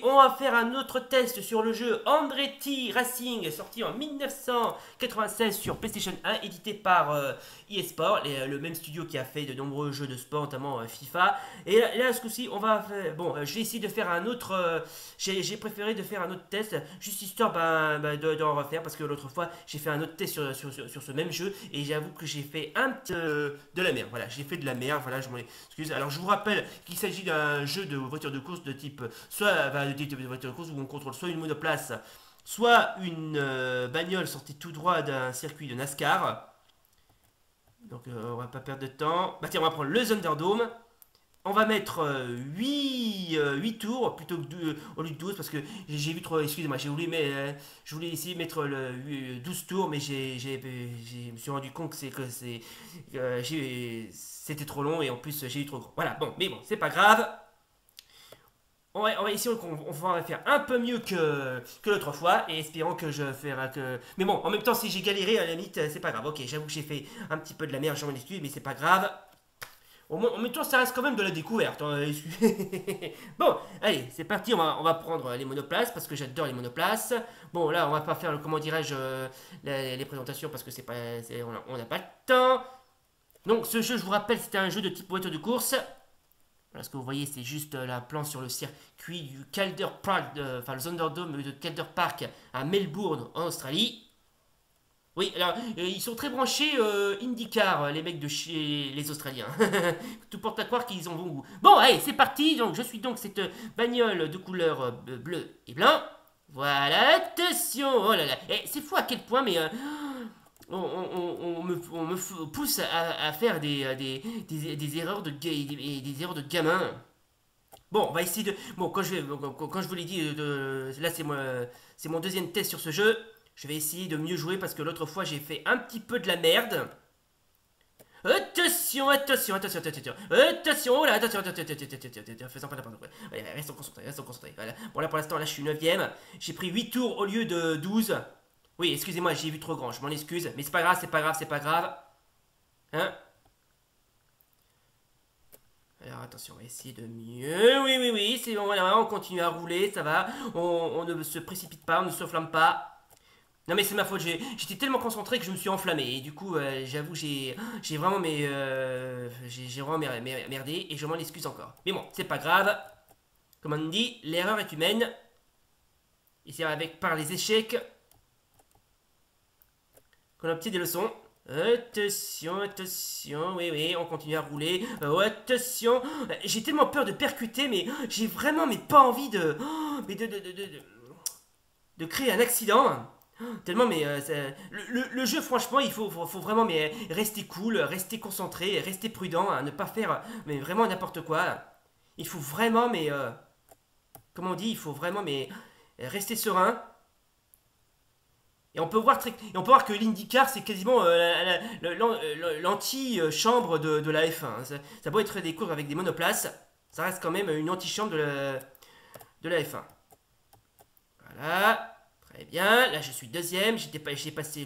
on va faire un autre test sur le jeu Andretti Racing, sorti en 1996 sur PlayStation 1, édité par eSport, le même studio qui a fait de nombreux jeux de sport, notamment FIFA. Et là, ce coup-ci, on va faire... Bon, je vais essayer de faire un autre... j'ai préféré de faire un autre test, juste histoire d'en refaire, parce que l'autre fois, j'ai fait un autre test sur ce même jeu, et j'avoue que j'ai fait un petit... de la merde, voilà, j'ai fait de la merde, voilà, je m'en excuse. Alors, je vous rappelle qu'il s'agit d'un jeu de voiture de course de type... de type de voiture de course où on contrôle soit une monoplace, soit une bagnole sortie tout droit d'un circuit de NASCAR. Donc on va pas perdre de temps. Bah tiens, on va prendre le Thunderdome. On va mettre 8 tours plutôt que au lieu de 12 parce que j'ai vu trop. Excusez-moi, je voulais essayer de mettre 12 tours, mais je me suis rendu compte c'était trop long et en plus j'ai eu trop gros. Voilà, bon, mais bon, c'est pas grave. On va essayer on va faire un peu mieux que l'autre fois et espérons que je ferai que. Mais bon, en même temps, si j'ai galéré, à la limite, c'est pas grave. Ok, j'avoue que j'ai fait un petit peu de la merde, j'en excuse, mais c'est pas grave. En même temps, ça reste quand même de la découverte. Hein. Bon, allez, c'est parti. On va prendre les monoplaces parce que j'adore les monoplaces. Bon, là, on va pas faire, comment dirais-je, les présentations parce que on n'a pas le temps. Donc, ce jeu, je vous rappelle, c'était un jeu de type voiture de course. Voilà ce que vous voyez, c'est juste la plan sur le circuit du Calder Park, enfin le Thunderdome de Calder Park à Melbourne, en Australie. Oui, alors ils sont très branchés IndyCar, les mecs de chez les Australiens. Tout porte à croire qu'ils ont bon goût. Bon, allez, c'est parti. Donc, je suis donc cette bagnole de couleur bleu et blanc. Voilà, attention. Oh là là, c'est fou à quel point, mais on me pousse à faire des erreurs des erreurs de gamin. Bon, on va essayer de. Bon, quand je vous l'ai dit, là c'est mon deuxième test sur ce jeu. Je vais essayer de mieux jouer parce que l'autre fois j'ai fait un petit peu de la merde. Attention, attention, attention, attention, attention, oh là, attention, attention, attention, attention, faisons pas n'importe quoi. Allez, restons concentrés, restons concentrés. Voilà. Bon, là pour l'instant, là je suis 9ème. J'ai pris 8 tours au lieu de 12. Oui, excusez-moi, j'ai vu trop grand, je m'en excuse. Mais c'est pas grave, c'est pas grave, c'est pas grave. Hein? Alors attention, on va essayer de mieux. Oui, oui, oui, c'est bon, voilà, on continue à rouler, ça va. On ne se précipite pas, on ne s'enflamme pas. Non mais c'est ma faute, j'étais tellement concentré que je me suis enflammé. Et du coup, j'avoue, j'ai vraiment, j'ai vraiment merdé et je m'en excuse encore. Mais bon, c'est pas grave. Comme on dit, l'erreur est humaine. Et c'est par les échecs qu'on obtient des leçons. Attention, attention, oui, oui, on continue à rouler. Attention, j'ai tellement peur de percuter, mais j'ai vraiment pas envie de créer un accident. Tellement, mais le jeu, franchement, faut vraiment rester cool, rester concentré, rester prudent, hein, ne pas faire mais vraiment n'importe quoi. Il faut vraiment, comment on dit, il faut vraiment, rester serein. Et on peut voir que l'IndyCar, c'est quasiment l'anti-chambre de la F1. Ça doit être des courses avec des monoplaces, ça reste quand même une anti-chambre de la F1. Voilà. Très bien, là je suis deuxième, j'ai passé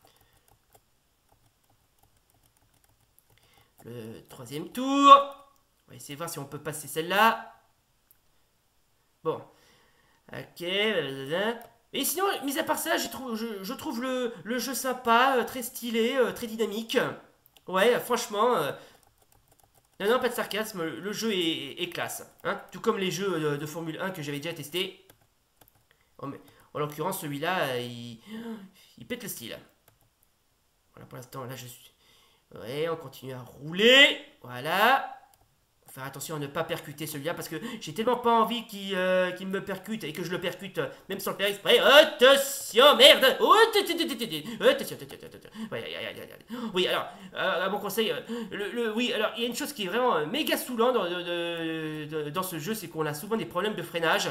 le troisième tour. On va essayer de voir si on peut passer celle-là. Bon, ok. Et sinon, mis à part ça, je trouve le jeu sympa, très stylé, très dynamique. Ouais, franchement, non, non, pas de sarcasme, le jeu est classe. Hein, tout comme les jeux de Formule 1 que j'avais déjà testé. Oh, mais, en l'occurrence, celui-là, il pète le style. Voilà, pour l'instant, là, je suis... Ouais, on continue à rouler. Voilà. Faut faire attention à ne pas percuter celui-là parce que j'ai tellement pas envie qu'il me percute et que je le percute même sans le faire exprès. Attention, merde. Oh, attention, attention. Oui, alors, à mon conseil, oui, alors, il y a une chose qui est vraiment méga saoulant dans ce jeu, c'est qu'on a souvent des problèmes de freinage.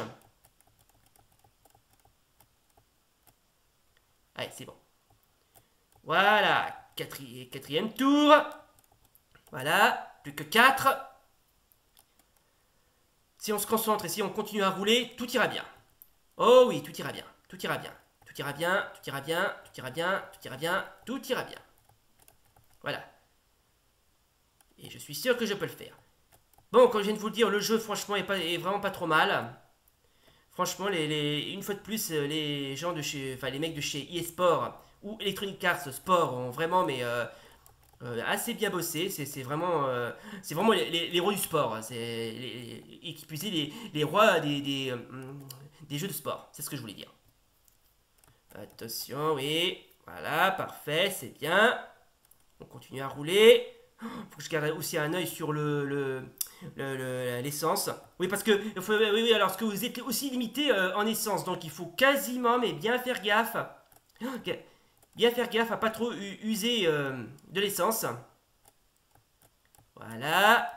Allez, c'est bon. Voilà, quatrième tour. Voilà, plus que 4. Si on se concentre et si on continue à rouler, tout ira bien. Oh oui, tout ira bien, tout ira bien. Tout ira bien, tout ira bien, tout ira bien, tout ira bien, tout ira bien. Voilà. Et je suis sûr que je peux le faire. Bon, comme je viens de vous le dire, le jeu franchement est vraiment pas trop mal. Franchement, une fois de plus, les gens de chez, enfin les mecs de chez eSport ou Electronic Arts Sport ont vraiment assez bien bossé. C'est vraiment les rois du sport. Et qui plus est, les rois des jeux de sport. C'est ce que je voulais dire. Attention, oui. Voilà, parfait, c'est bien. On continue à rouler. Faut que je garde aussi un œil sur l'essence. Oui, parce que oui, alors parce que vous êtes aussi limité en essence, donc il faut quasiment, mais bien faire gaffe. Ok. Bien faire gaffe à pas trop user de l'essence. Voilà.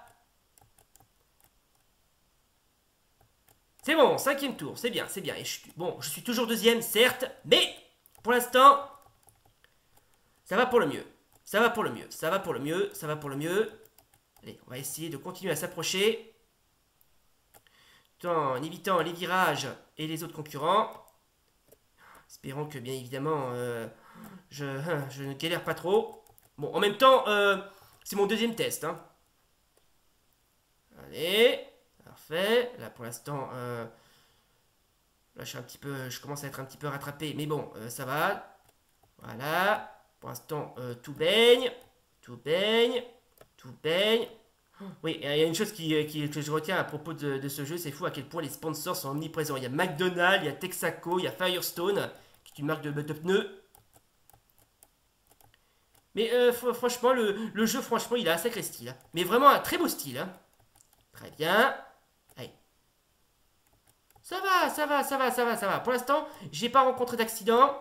C'est bon, cinquième tour, c'est bien, c'est bien. Bon, je suis toujours deuxième, certes, mais pour l'instant, ça va pour le mieux. Ça va pour le mieux, ça va pour le mieux, ça va pour le mieux. Allez, on va essayer de continuer à s'approcher. En évitant les virages et les autres concurrents. Espérons que, bien évidemment, je ne galère pas trop. Bon, en même temps, c'est mon deuxième test. Hein. Allez, parfait. Là, pour l'instant, là, je commence à être un petit peu rattrapé. Mais bon, ça va. Voilà. Pour l'instant, tout baigne. Tout baigne. Tout baigne. Oui, il y a une chose que je retiens à propos de ce jeu, c'est fou à quel point les sponsors sont omniprésents. Il y a McDonald's, il y a Texaco, il y a Firestone, qui est une marque de pneus. Mais franchement, le jeu, franchement, il a un sacré style. Hein. Mais vraiment un très beau style. Hein. Très bien. Allez. Ça va, ça va, ça va, ça va, ça va. Pour l'instant, j'ai pas rencontré d'accident.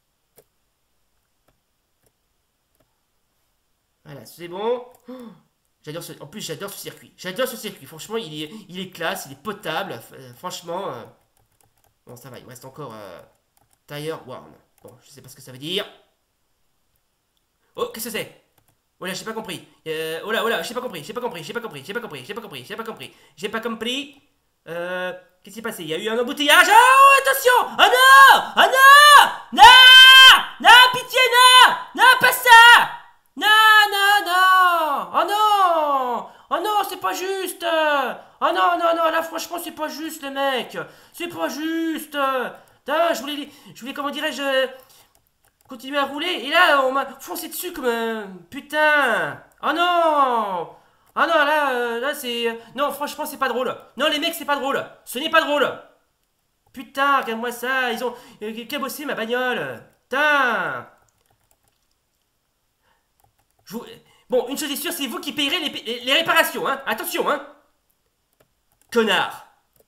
Voilà, c'est bon. En plus, j'adore ce circuit. J'adore ce circuit. Franchement, il est classe, il est potable. Franchement. Bon, ça va, il me reste encore Tire Warm. Bon, je sais pas ce que ça veut dire. Oh, qu'est-ce que c'est? Oh là, j'ai pas compris. Oh là, j'ai pas compris, j'ai pas compris, j'ai pas compris, j'ai pas compris, j'ai pas compris, j'ai pas compris. J'ai pas compris. Qu'est-ce qui s'est passé? Il y a eu un embouteillage. Oh, attention! Oh non! Oh non! Non! Non, pitié, non! Non, pas ça! Non, non, non! Oh non! Oh non, c'est pas juste! Oh non, non, non, là, franchement, c'est pas juste, les mecs! C'est pas juste! Putain, je voulais, comment dirais-je, continuer à rouler, et là, on m'a foncé dessus comme un... Putain! Oh non! Ah non, là, c'est... Non, franchement, c'est pas drôle. Non, les mecs, c'est pas drôle. Ce n'est pas drôle. Putain, regarde-moi ça. Ils ont cabossé ma bagnole. Putain. Bon, une chose est sûre, c'est vous qui payerez les réparations, hein. Attention, hein. Connard.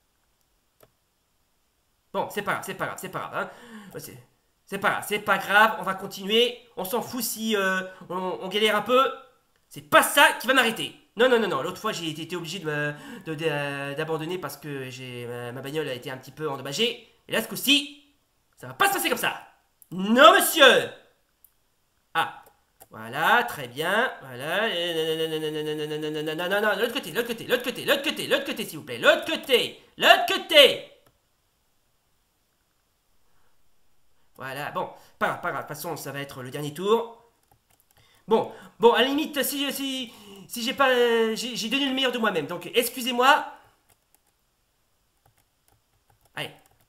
Bon, c'est pas grave, c'est pas grave, c'est pas grave, hein. C'est pas grave, c'est pas grave. On va continuer. On s'en fout si on galère un peu. C'est pas ça qui va m'arrêter. Non, non, non, non. L'autre fois, j'ai été obligé d'abandonner parce que ma bagnole a été un petit peu endommagée. Et là, ce coup-ci, ça va pas se passer comme ça. Non, monsieur. Ah, voilà, très bien. Voilà. Non, non, non, l'autre côté, l'autre côté, l'autre côté, l'autre côté, l'autre côté, s'il vous plaît. L'autre côté, l'autre côté. Voilà, bon, pas grave, pas grave. De toute façon, ça va être le dernier tour. Bon, bon, à la limite, si j'ai pas, j'ai donné le meilleur de moi-même, donc excusez-moi. Allez.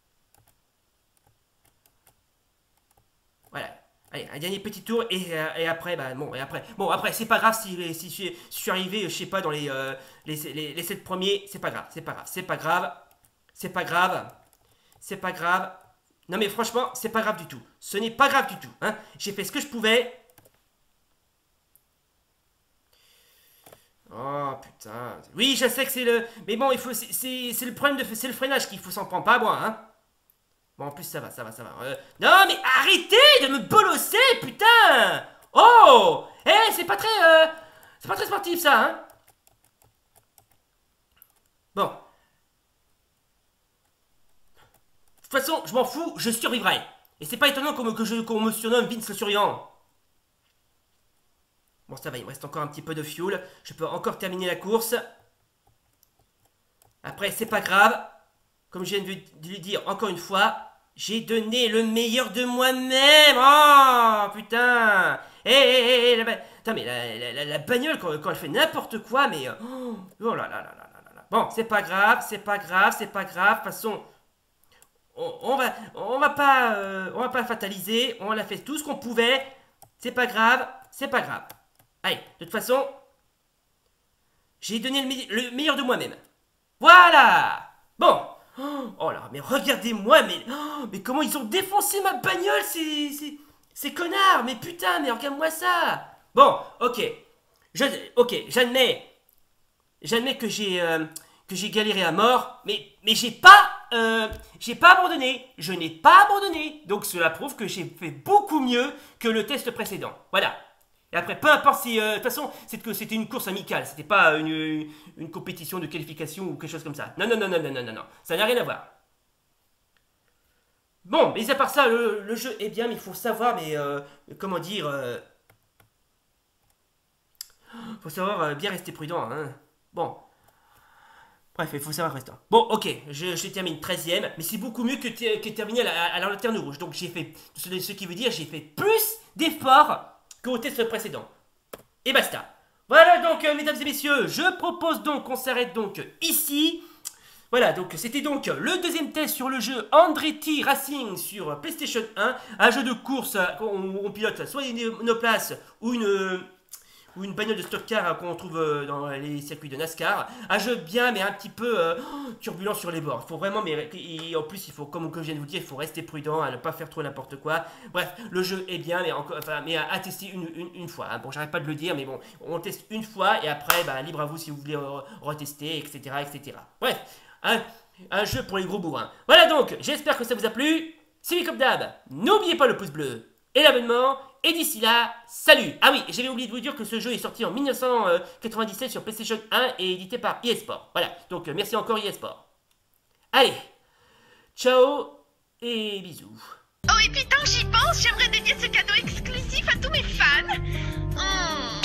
Voilà. Allez, un dernier petit tour et après, bah bon, bon, après, c'est pas grave si je suis arrivé, je sais pas, dans les 7 premiers, c'est pas grave, c'est pas grave, c'est pas grave, c'est pas grave, c'est pas grave. Non mais franchement, c'est pas grave du tout. Ce n'est pas grave du tout, hein. J'ai fait ce que je pouvais. Oh putain. Oui, je sais que c'est le. Mais bon, il faut. C'est le problème c'est le freinage qu'il faut s'en prendre, pas à moi, hein. Bon, en plus, ça va, ça va, ça va. Non, mais arrêtez de me bolosser, putain. Oh. C'est pas très. C'est pas très sportif, ça, hein. Bon. De toute façon, je m'en fous, je survivrai. Et c'est pas étonnant qu'on me surnomme Vince le Survivant. Bon, ça va, il me reste encore un petit peu de fuel. Je peux encore terminer la course. Après, c'est pas grave. Comme je viens de lui dire encore une fois, j'ai donné le meilleur de moi-même. Oh, putain. Putain, mais la bagnole, quand elle fait n'importe quoi, mais... Oh là là là là là là. Bon, c'est pas grave, c'est pas grave, c'est pas grave. De toute façon, on va pas fataliser. On a fait tout ce qu'on pouvait. C'est pas grave, c'est pas grave. Allez, de toute façon, j'ai donné le meilleur de moi-même. Voilà. Bon. Oh là, mais regardez-moi, mais comment ils ont défoncé ma bagnole, ces connards. Mais putain, mais regarde-moi ça. Bon, ok. Ok, j'admets que j'ai galéré à mort, mais j'ai pas abandonné. Je n'ai pas abandonné. Donc cela prouve que j'ai fait beaucoup mieux que le test précédent. Voilà. Et après, peu importe si... de toute façon, c'était une course amicale. C'était pas une compétition de qualification ou quelque chose comme ça. Non, non, non, non, non, non, non, non. Ça n'a rien à voir. Bon, mais à part ça, le jeu est bien, mais il faut savoir, mais... comment dire... faut savoir bien rester prudent, hein. Bon. Bref, il faut savoir rester. Bon, ok, je termine 13ème, mais c'est beaucoup mieux que terminer à la lanterne rouge. Donc j'ai fait... Ce qui veut dire j'ai fait plus d'efforts qu'au test précédent. Et basta. Voilà donc, mesdames et messieurs, je propose donc qu'on s'arrête donc ici. Voilà, donc c'était donc le deuxième test sur le jeu Andretti Racing sur PlayStation 1. Un jeu de course où on pilote soit une monoplace ou une bagnole de stock car qu'on trouve dans les circuits de NASCAR. Un jeu bien mais un petit peu turbulent sur les bords. Il faut vraiment, mais et en plus il faut, comme je viens de vous dire, il faut rester prudent, à ne pas faire trop n'importe quoi. Bref, le jeu est bien, mais à tester une fois. Hein. Bon, j'arrête pas de le dire, mais bon, on teste une fois et après, bah, libre à vous si vous voulez retester, etc., etc. Bref, un jeu pour les gros bourrins. Voilà donc, j'espère que ça vous a plu. C'est comme d'hab, n'oubliez pas le pouce bleu et l'abonnement. Et d'ici là, salut! Ah oui, j'avais oublié de vous dire que ce jeu est sorti en 1997 sur PlayStation 1 et édité par eSport. Voilà, donc merci encore eSport. Allez, ciao et bisous. Oh, et puis tant que j'y pense, j'aimerais dédier ce cadeau exclusif à tous mes fans.